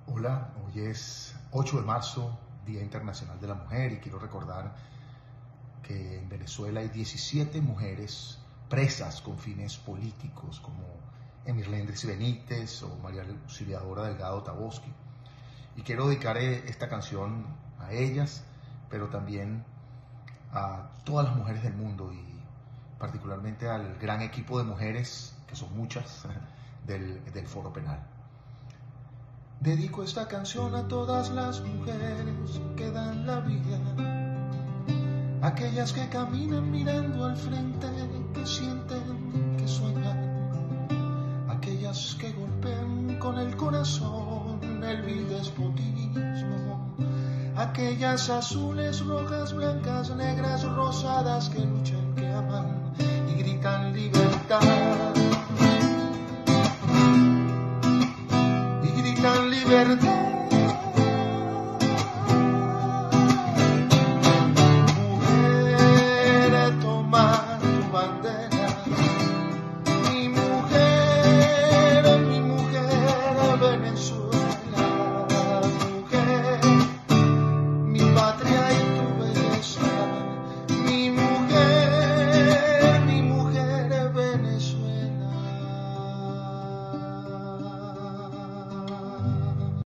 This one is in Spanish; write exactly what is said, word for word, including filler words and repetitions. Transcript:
Hola, hoy es ocho de marzo, Día Internacional de la Mujer, y quiero recordar que en Venezuela hay diecisiete mujeres presas con fines políticos, como Emirlendris Benítez o María Auxiliadora Delgado Taboski. Y quiero dedicar esta canción a ellas, pero también a todas las mujeres del mundo y particularmente al gran equipo de mujeres, que son muchas, del, del Foro Penal. Dedico esta canción a todas las mujeres que dan la vida, aquellas que caminan mirando al frente, que sienten, que sueñan, aquellas que golpean con el corazón el vil despotismo, aquellas azules, rojas, blancas, negras, rosadas que luchan, que aman y gritan libertad. Y gritan libertad.